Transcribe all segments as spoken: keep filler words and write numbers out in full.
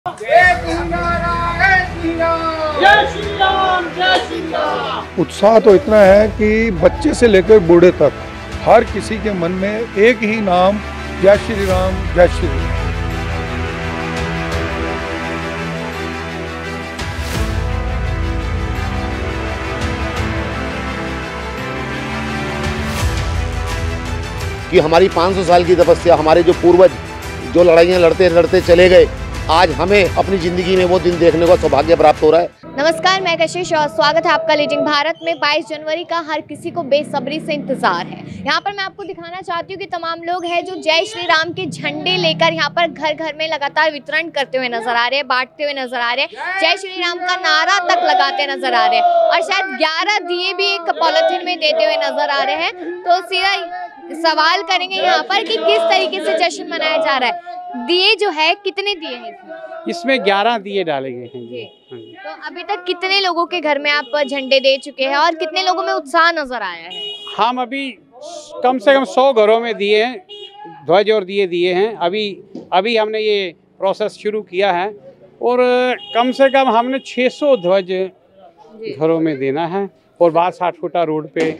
उत्साह तो इतना है कि बच्चे से लेकर बूढ़े तक हर किसी के मन में एक ही नाम, जय श्री राम, जय श्री राम। कि हमारी पाँच सौ साल की तपस्या, हमारे जो पूर्वज जो लड़ाइयाँ लड़ते लड़ते चले गए, आज हमें अपनी जिंदगी में वो दिन देखने का सौभाग्य प्राप्त हो रहा है। नमस्कार, मैं कशिश और स्वागत है आपका लीडिंग भारत में। बाईस जनवरी का हर किसी को बेसब्री से इंतजार है। यहाँ पर मैं आपको दिखाना चाहती हूँ कि तमाम लोग हैं जो जय श्री राम के झंडे लेकर यहाँ पर घर घर में लगातार वितरण करते हुए नजर आ रहे हैं, बांटते हुए नजर आ रहे हैं, जय श्री राम का नारा तक लगाते नजर आ रहे हैं और शायद ग्यारह दिए भी एक पॉलिथीन में देते हुए नजर आ रहे हैं। तो सीधा सवाल करेंगे यहाँ पर कि किस तरीके से जश्न मनाया जा रहा है। दिए जो है कितने दिए हैं इसमें? इसमें ग्यारह दिए डाले गए हैं जी। तो अभी तक कितने लोगों के घर में आप झंडे दे चुके हैं और कितने लोगों में उत्साह नजर आया है? हम अभी कम से कम सौ घरों में दिए हैं, ध्वज और दिए दिए हैं। अभी अभी हमने ये प्रोसेस शुरू किया है और कम से कम हमने छह सौ ध्वज घरों में देना है और बाद साठ फुटा रोड पे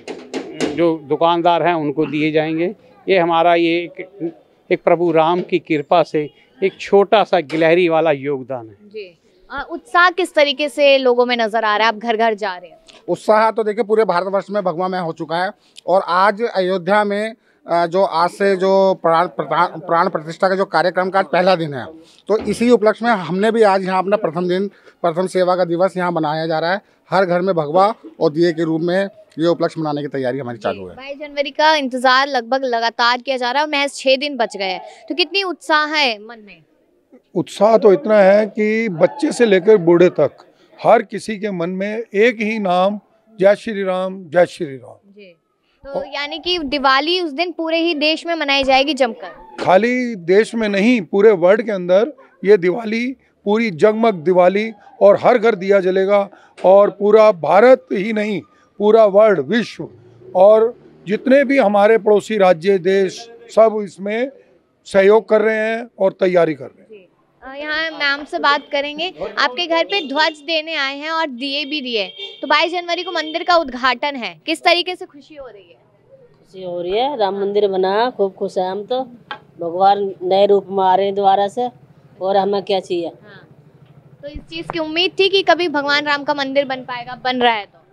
जो दुकानदार हैं उनको दिए जाएंगे। ये हमारा ये एक, एक प्रभु राम की कृपा से एक छोटा सा गिलहरी वाला योगदान है जी। उत्साह किस तरीके से लोगों में नजर आ रहा है? आप घर घर जा रहे हैं। उत्साह तो देखिए पूरे भारतवर्ष में भगवा में हो चुका है और आज अयोध्या में जो आज से जो प्राण प्राण प्रतिष्ठा का जो कार्यक्रम का आज पहला दिन है, तो इसी उपलक्ष्य में हमने भी आज यहाँ अपना प्रथम दिन प्रथम सेवा का दिवस यहाँ मनाया जा रहा है। हर घर में भगवा और दिए के रूप में ये उपलक्ष्य मनाने की तैयारी हमारी चालू है। बाईस जनवरी का इंतजार लगभग लगातार किया जा रहा है और महज छह दिन बच गए हैं, तो कितनी उत्साह है मन में? उत्साह तो इतना है कि बच्चे से लेकर बूढ़े तक हर किसी के मन में एक ही नाम, जय श्री राम, जय श्री राम जी। तो यानी कि दिवाली उस दिन पूरे ही देश में मनाई जाएगी जमकर? खाली देश में नहीं, पूरे वर्ल्ड के अंदर ये दिवाली पूरी जगमग दिवाली और हर घर दिया जलेगा और पूरा भारत ही नहीं, पूरा वर्ल्ड, विश्व और जितने भी हमारे पड़ोसी राज्य देश सब इसमें सहयोग कर रहे हैं और तैयारी कर रहे हैं। यहाँ मैम से बात करेंगे। आपके घर पे ध्वज देने आए हैं और दिए भी दिए, तो बाईस जनवरी को मंदिर का उद्घाटन है, किस तरीके से खुशी हो रही है? खुशी हो रही है, राम मंदिर बना, खूब खुश है हम तो। भगवान नए रूप में आ रहे हैं दोबारा से और हमें क्या चाहिए। हाँ। तो इस चीज की उम्मीद थी कि कभी भगवान राम का मंदिर बन पाएगा, बन रहा है तो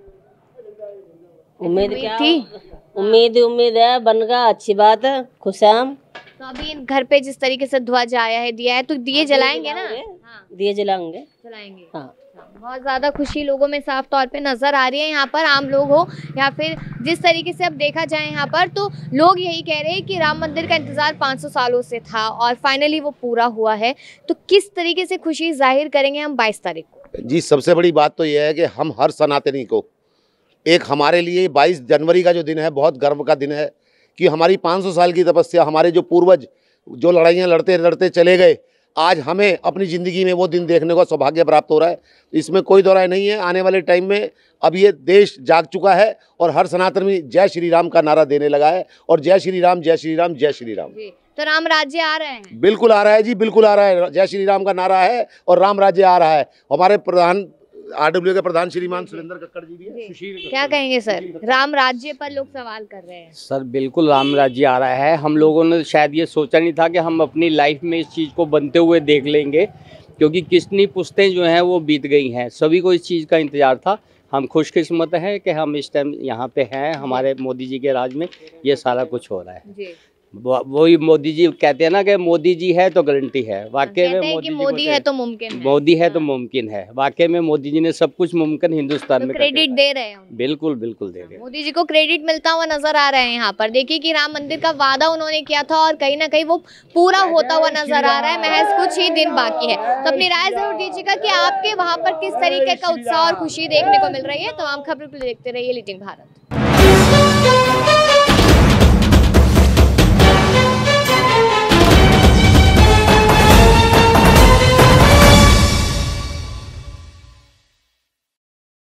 उम्मीद क्या थी? उम्मीद उम्मीद है, बन गया, अच्छी बात है, खुश है हम। तो अभी घर पे जिस तरीके से ध्वज आया है, दिया है, तो दिए जलाएंगे ना? हाँ। दिए जलाएंगे जलाएंगे हाँ। बहुत ज्यादा खुशी लोगों में साफ तौर पे नजर आ रही है। यहाँ पर आम लोग हो या फिर जिस तरीके से अब देखा जाए यहाँ पर, तो लोग यही कह रहे हैं कि राम मंदिर का इंतजार पाँच सौ सालों से था और फाइनली वो पूरा हुआ है। तो किस तरीके से खुशी जाहिर करेंगे हम बाईस तारीख को? जी, सबसे बड़ी बात तो यह है कि हम हर सनातनी को, एक हमारे लिए बाईस जनवरी का जो दिन है बहुत गर्व का दिन है कि हमारी पाँच सौ साल की तपस्या, हमारे जो पूर्वज जो लड़ाइयाँ लड़ते लड़ते चले गए, आज हमें अपनी ज़िंदगी में वो दिन देखने का सौभाग्य प्राप्त हो रहा है। इसमें कोई दो राय नहीं है। आने वाले टाइम में अब ये देश जाग चुका है और हर सनातनी जय श्री राम का नारा देने लगा है और जय श्री राम, जय श्री राम, जय श्री राम। तो राम राज्य आ रहे हैं? बिल्कुल आ रहा है जी, बिल्कुल आ रहा है। जय श्री राम का नारा है और राम राज्य आ रहा है। हमारे प्रधान आरडब्ल्यू के प्रधान श्रीमान सुरेंद्र कक्कड़ जी भी है। सुशील, क्या कहेंगे सर? राम राज्य पर लोग सवाल कर रहे हैं। सर बिल्कुल राम राज्य आ रहा है। हम लोगों ने शायद ये सोचा नहीं था कि हम अपनी लाइफ में इस चीज़ को बनते हुए देख लेंगे, क्योंकि कितनी पुश्तें जो हैं वो बीत गई हैं, सभी को इस चीज़ का इंतजार था। हम खुशकिस्मत हैं कि हम इस टाइम यहाँ पे हैं, हमारे मोदी जी के राज में ये सारा कुछ हो रहा है जी। वही मोदी जी कहते हैं ना कि मोदी जी है तो गारंटी है। वाकई में मोदी, मोदी है तो मुमकिन है, मोदी है तो मुमकिन है। वाकई में मोदी जी ने सब कुछ मुमकिन हिंदुस्तान में क्रेडिट दे रहे हैं। बिल्कुल बिल्कुल दे रहे हैं, मोदी जी को क्रेडिट मिलता हुआ नजर आ रहा है। यहाँ पर देखिए कि राम मंदिर का वादा उन्होंने किया था और कहीं ना कहीं वो पूरा होता हुआ नजर आ रहा है। महज कुछ ही दिन बाकी है। तो अपनी राय जरूर दीजिएगा कि आपके वहाँ पर किस तरीके का उत्साह और खुशी देखने को मिल रही है। तमाम खबरों को देखते रहिए लीडिंग भारत।